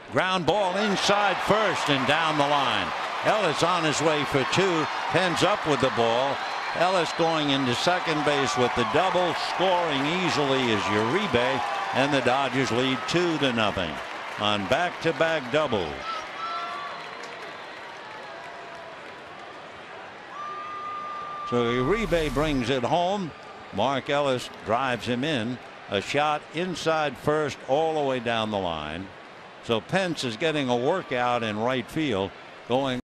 Ground ball inside first and down the line. Ellis on his way for two. Penn's up with the ball. Ellis going into second base with the double. Scoring easily is Uribe, and the Dodgers lead 2-0 on back-to-back doubles. So Uribe brings it home. Mark Ellis drives him in. A shot inside first all the way down the line. So Pence is getting a workout in right field, going